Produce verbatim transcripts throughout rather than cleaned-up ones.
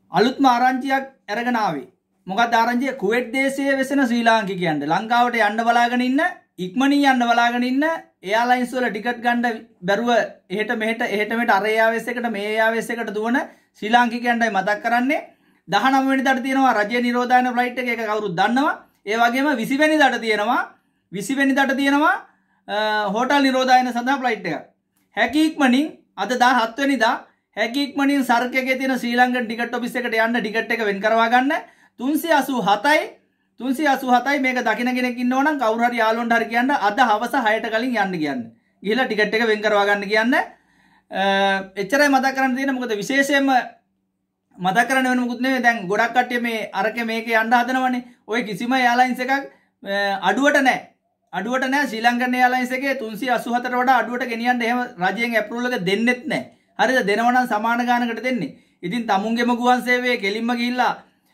අලුත්ම ආරංචියක් අරගෙන ආවේ. මොකක්ද ආරංචිය? කුවේට් දේශයේ වෙසෙන ශ්‍රී ලාංකිකයන්ට ලංකාවට යන්න බලාගෙන ඉන්න ඉක්මනින් යන්න බලාගෙන ඉන්න එයාලයින්ස් වල ටිකට් ගන්න බැරුව එහෙට මෙහෙට එහෙට මෙහෙට අර එයාවෙස් එකට මේ එයාවෙස් එකට දුවන ශ්‍රී ලාංකිකයන්ටයි මතක් කරන්නේ. දහනව වෙනිදාට තියෙනවා රජයේ නිරෝධායන ෆ්ලයිට් එක. ඒක කවුරුත් දන්නවා. ඒ වගේම විසි වෙනිදාට තියෙනවා විසි වෙනිදාට තියෙනවා හෝටල් නිරෝධායන සඳහා ෆ්ලයිට් එකක්. හැකි ඉක්මනින් අද දාහත් වෙනිදා හැකි ඉක්මනින් සර්ක් එකේ තියෙන ශ්‍රී ලංකන් ටිකට් ඔෆිස් එකට යන්න ටිකට් එක වෙන් කරවා ගන්න. තුන්සිය අසූ හතයි තුන්සිය අසූ හතයි මේක දකින්න කෙනෙක් ඉන්නව නම් කවුරු හරි යාළුවන්ට හරි කියන්න අද හවස හයට කලින් යන්න කියන්න. ගිහලා ටිකට් එක වෙන් කරවා ගන්න කියන්න. එච්චරයි මතක් කරන්න තියෙන්නේ. මොකද විශේෂයෙන්ම මතක් කරන්න වෙන මොකුත් නෙවෙයි. දැන් ගොඩක් කට්ටිය මේ අරකේ මේකේ යන්න හදනවනේ. ඔය කිසිම එයාලයින්ස් එකක් අඩුවට නැහැ. අඩුවට නැහැ. ශ්‍රී ලංකන් එයාලයින්ස් එකේ තුන්සිය අසූ හතට වඩා අඩුවට ගෙනියන්න එහෙම රජයෙන් ඇප්‍රූවල් එක දෙන්නෙත් නැහැ. හරිද? දෙනව නම් සමාන ගානකට දෙන්නේ. ඉතින් තමුන්ගේම ගුවන් සේවයේ කෙලින්ම ගිහිල්ලා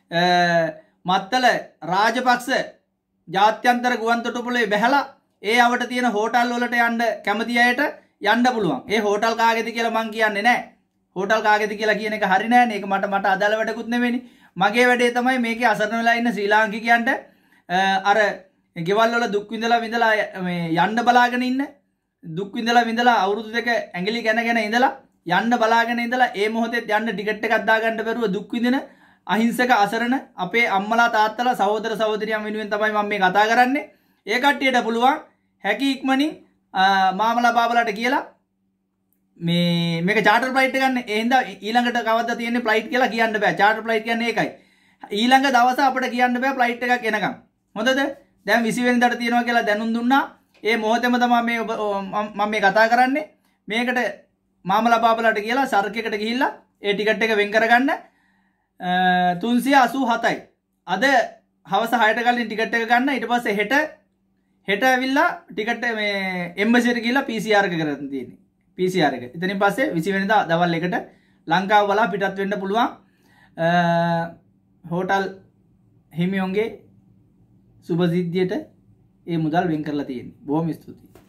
මත්තල රාජපක්ෂ ජාත්‍යන්තර ගුවන් තොටුපළේ බැහැලා ඒ අවට තියෙන හෝටල් වලට යන්න කැමති අයට යන්න පුළුවන්. ඒ හෝටල් කාගේද කියලා මං කියන්නේ නැහැ. හෝටල් කාගේද කියලා කියන එක හරි නෑනේ. ඒක මට මට අදාළ වැඩකුත් නෙවෙයිනේ. මගේ වැඩේ තමයි මේකේ අසරණ වෙලා ඉන්න ශ්‍රී ලාංකිකයන්ට අර ගෙවල් වල දුක් විඳලා විඳලා මේ යන්න බලාගෙන ඉන්න දුක් විඳලා විඳලා අවුරුදු දෙක ඇඟිලි ගැන ගැන ඉඳලා යන්න බලාගෙන ඉඳලා ඒ මොහොතේ යන්න ටිකට් එකක් දාගන්න බැරුව දුක් විඳින අහිංසක අසරණ අපේ අම්මලා තාත්තලා සහෝදර සහෝදරියන් වෙනුවෙන් තමයි මම මේ කතා කරන්නේ. ඒ කට්ටියට පුළුවන් හැකි ඉක්මනින් මාමලා බාබලාට කියලා මේ මේක චාටර් ෆ්ලයිට් එක ගන්න. ඒ හින්දා ඊළඟට කවද්ද තියෙන්නේ ෆ්ලයිට් කියලා කියන්න බෑ. චාටර් ෆ්ලයිට් කියන්නේ ඒකයි. ඊළඟ දවස අපිට කියන්න බෑ ෆ්ලයිට් එකක් එනකම්. හොඳද? දැන් විසි වෙනිදාට තියෙනවා කියලා දැනුම් දුන්නා. ඒ මොහොතේම තමයි මේ මම මේ කතා කරන්නේ. මේකට මාමලා බාබලාට කියලා සර්ක් එකට ගිහිල්ලා ඒ ටිකට් එක වෙන් කරගන්න. තුන්සිය අසූ හතයි. අද හවස හයට කලින් ටිකට් එක ගන්න. ඊට පස්සේ හෙට හෙට ඇවිල්ලා ටිකට් මේ එම්බසි එකට ගිහිල්ලා පී සී ආර් එක කරන් තියෙන්නේ. පී සී ආර් එක. එතනින් පස්සේ විසි වෙනිදා දවල් එකට ලංකාව බලා පිටත් වෙන්න පුළුවන්. හෝටල් හිමියොන්ගේ සුබ සිද්ධියට ඒ මුදල් වෙන් කරලා තියෙන්නේ. බොහොම ස්තුතියි.